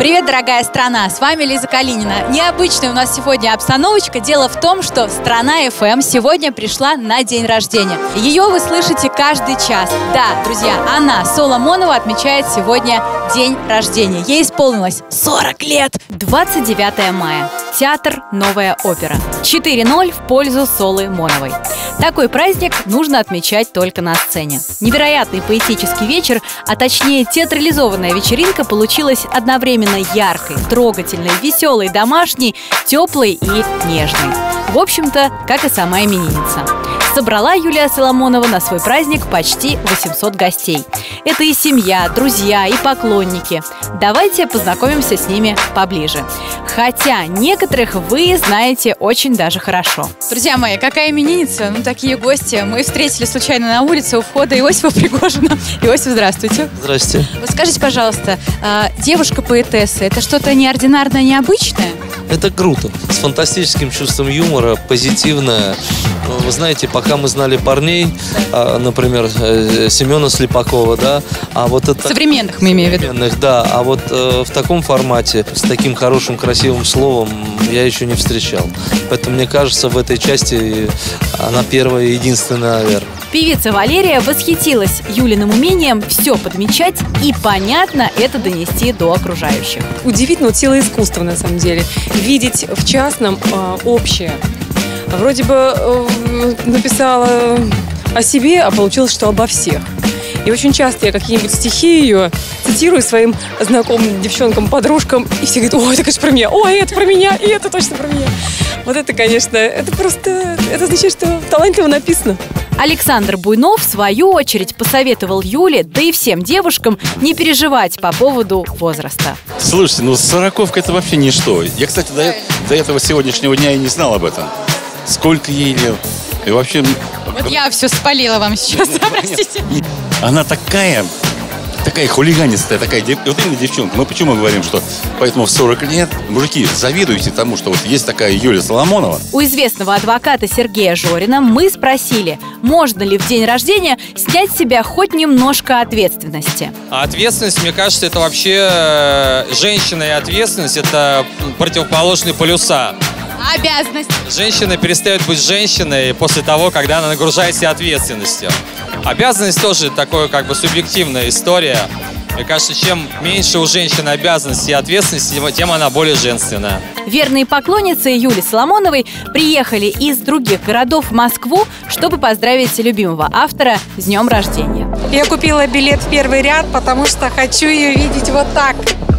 Привет, дорогая страна! С вами Лиза Калинина. Необычная у нас сегодня обстановочка. Дело в том, что Страна FM сегодня пришла на день рождения. Ее вы слышите каждый час. Да, друзья, она, Соломонова, отмечает сегодня день рождения. Ей исполнилось 40 лет. 29 мая. Театр «Новая опера». 4:0 в пользу Солы Моновой. Такой праздник нужно отмечать только на сцене. Невероятный поэтический вечер, а точнее театрализованная вечеринка получилась одновременно яркой, трогательной, веселой, домашней, теплой и нежной. В общем-то, как и сама именинница. Собрала Юлия Соломонова на свой праздник почти 800 гостей. Это и семья, друзья, и поклонники. Давайте познакомимся с ними поближе. Хотя некоторых вы знаете очень даже хорошо. Друзья мои, какая именинница? Ну, такие гости. Мы встретили случайно на улице у входа Иосифа Пригожина. Иосиф, здравствуйте. Здрасте. Вот скажите, пожалуйста, девушка-поэтесса – это что-то неординарное, необычное? Это круто. С фантастическим чувством юмора, позитивное. Вы знаете, пока мы знали парней, например, Семена Слепакова, да, а вот это... Современных мы имеем в виду. Современных, да, а вот в таком формате, с таким хорошим, красивым словом я еще не встречал. Поэтому, мне кажется, в этой части она первая и единственная, наверное. Певица Валерия восхитилась Юлиным умением все подмечать и, понятно, это донести до окружающих. Удивительно, целое искусство, на самом деле. Видеть в частном общее. Вроде бы написала о себе, а получилось, что обо всех. И очень часто я какие-нибудь стихи ее цитирую своим знакомым девчонкам, подружкам, и все говорят: ой, это, конечно, про меня, ой, это про меня, и это точно про меня. Вот это, конечно, это просто, это значит, что талантливо написано. Александр Буйнов, в свою очередь, посоветовал Юле, да и всем девушкам, не переживать по поводу возраста. Слушайте, ну 40-ка это вообще ничто. Я, кстати, до этого сегодняшнего дня и не знал об этом. Сколько ей лет. И вообще... Вот я все спалила вам сейчас, простите. Она такая хулиганистая, такая, вот именно девчонка. Мы почему говорим, что поэтому в 40 лет, мужики, завидуйте тому, что вот есть такая Юлия Соломонова. У известного адвоката Сергея Жорина мы спросили, можно ли в день рождения снять с себя хоть немножко ответственности. А ответственность, мне кажется, это вообще женщина и ответственность, это противоположные полюса. Обязанность. Женщина перестает быть женщиной после того, когда она нагружает себя ответственностью. Обязанность тоже такая как бы субъективная история. Мне кажется, чем меньше у женщины обязанностей и ответственности, тем она более женственная. Верные поклонницы Юли Соломоновой приехали из других городов в Москву, чтобы поздравить любимого автора с днем рождения. Я купила билет в первый ряд, потому что хочу ее видеть вот так.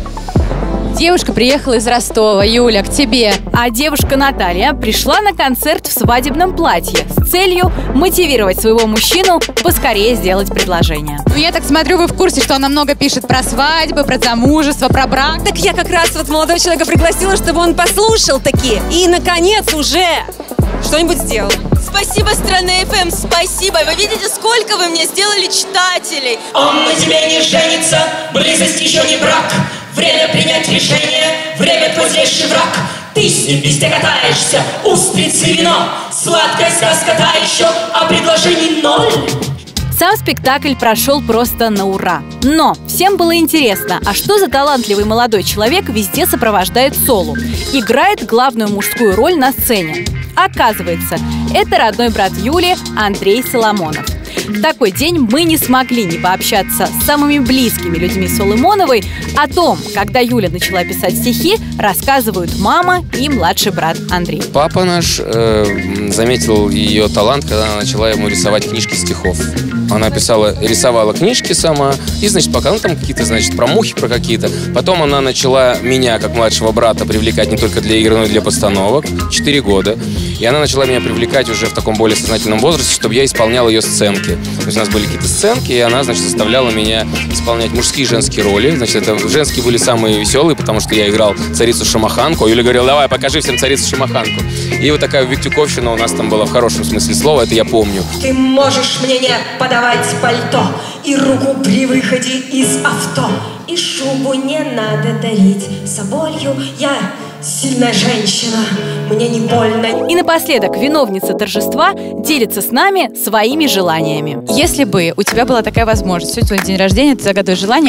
Девушка приехала из Ростова. Юля, к тебе. А девушка Наталья пришла на концерт в свадебном платье с целью мотивировать своего мужчину поскорее сделать предложение. Ну, я так смотрю, вы в курсе, что она много пишет про свадьбы, про замужество, про брак. Так я как раз вот молодого человека пригласила, чтобы он послушал такие и, наконец, уже что-нибудь сделал. Спасибо, Страна FM, спасибо. Вы видите, сколько вы мне сделали читателей. Он на тебе не женится, близость еще не брак. Время принять решение, время твой злейший враг. Ты с ним везде катаешься, устрицы, вино. Сладкая сказка та еще, а предложений ноль. Сам спектакль прошел просто на ура. Но всем было интересно, а что за талантливый молодой человек везде сопровождает Солу? Играет главную мужскую роль на сцене. Оказывается, это родной брат Юли Андрей Соломонов. В такой день мы не смогли не пообщаться с самыми близкими людьми Солы Моновой. О том, когда Юля начала писать стихи, рассказывают мама и младший брат Андрей. Папа наш заметил ее талант, когда она начала ему рисовать книжки стихов. Она рисовала книжки сама, и, значит, пока там какие-то, значит, про мухи, про какие-то. Потом она начала меня, как младшего брата, привлекать не только для игр, но и для постановок. 4 года. И она начала меня привлекать уже в таком более сознательном возрасте, чтобы я исполнял ее сценки. То есть у нас были какие-то сценки, и она, значит, заставляла меня исполнять мужские и женские роли. Значит, это женские были самые веселые, потому что я играл царицу Шамаханку, а Юля говорила: давай, покажи всем царицу Шамаханку. И вот такая виктюковщина у нас там была в хорошем смысле слова, это я помню. Ты можешь мне не подавать пальто и руку при выходе из авто. И шубу не надо дарить соболью, я сильная женщина, мне не больно. И напоследок виновница торжества делится с нами своими желаниями. Если бы у тебя была такая возможность, сегодня твой день рождения, ты загадываешь желание,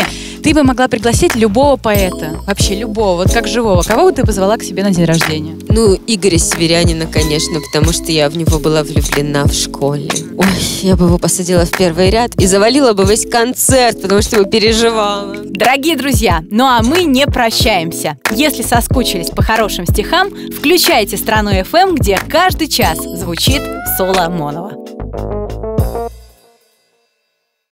Ты бы могла пригласить любого поэта, вообще любого, вот как живого. Кого бы ты позвала к себе на день рождения? Ну, Игоря Северянина, конечно, потому что я в него была влюблена в школе. Ой, я бы его посадила в первый ряд и завалила бы весь концерт, потому что его переживала. Дорогие друзья, ну а мы не прощаемся. Если соскучились по хорошим стихам, включайте «Страну FM», где каждый час звучит соло Монова.